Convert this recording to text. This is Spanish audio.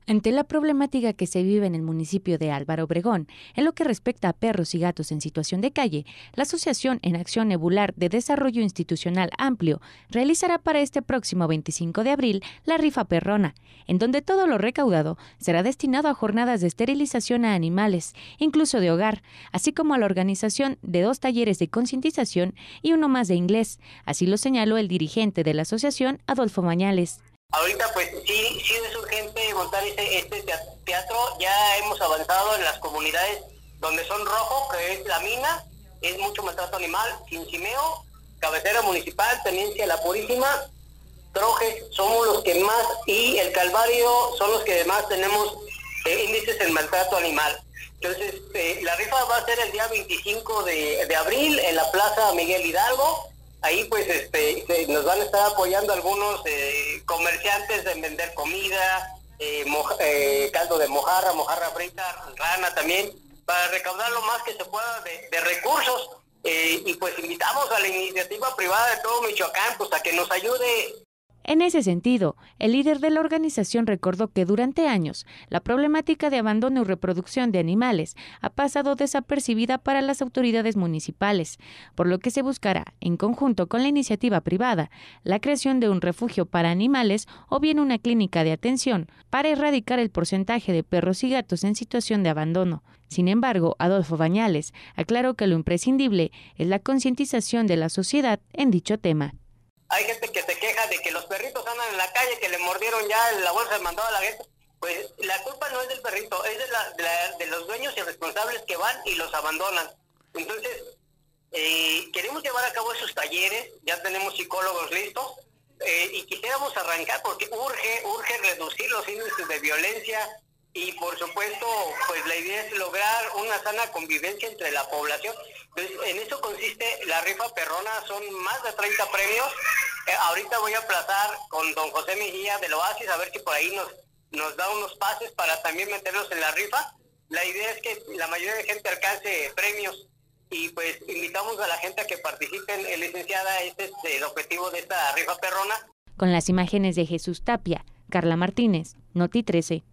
Ante la problemática que se vive en el municipio de Álvaro Obregón, en lo que respecta a perros y gatos en situación de calle, la Asociación en Acción Nebular de Desarrollo Institucional Amplio realizará para este próximo 25 de abril la rifa perrona, en donde todo lo recaudado será destinado a jornadas de esterilización a animales, incluso de hogar, así como a la organización de 2 talleres de concientización y uno más de inglés. Así lo señaló el dirigente de la asociación, Adolfo Mañales. Ahorita pues sí es urgente montar este teatro. Ya hemos avanzado en las comunidades donde son rojo, que es La Mina, es mucho maltrato animal, Cincimeo, Cabecera Municipal, Tenencia La Purísima, Trojes, somos los que más, y El Calvario son los que más tenemos índices en maltrato animal. Entonces la rifa va a ser el día 25 de abril en la Plaza Miguel Hidalgo. Ahí pues nos van a estar apoyando algunos comerciantes en vender comida, caldo de mojarra frita, rana también, para recaudar lo más que se pueda de recursos. Y pues invitamos a la iniciativa privada de todo Michoacán pues a que nos ayude. En ese sentido, el líder de la organización recordó que durante años la problemática de abandono y reproducción de animales ha pasado desapercibida para las autoridades municipales, por lo que se buscará, en conjunto con la iniciativa privada, la creación de un refugio para animales o bien una clínica de atención para erradicar el porcentaje de perros y gatos en situación de abandono. Sin embargo, Adolfo Mañales aclaró que lo imprescindible es la concientización de la sociedad en dicho tema. Hay gente que se queja de que los perritos andan en la calle, que le mordieron ya la bolsa de mandado a la gente. Pues la culpa no es del perrito, es de los dueños y responsables que van y los abandonan. Entonces, queremos llevar a cabo esos talleres, ya tenemos psicólogos listos, y quisiéramos arrancar porque urge reducir los índices de violencia y por supuesto, pues la idea es lograr una sana convivencia entre la población. Entonces, en eso consiste la rifa perrona, son más de 30 premios. Ahorita voy a aplazar con don José Mejía del Oasis a ver si por ahí nos da unos pases para también meterlos en la rifa. La idea es que la mayoría de gente alcance premios y pues invitamos a la gente a que participen. Licenciada, este es el objetivo de esta rifa perrona. Con las imágenes de Jesús Tapia, Carla Martínez, Noti 13.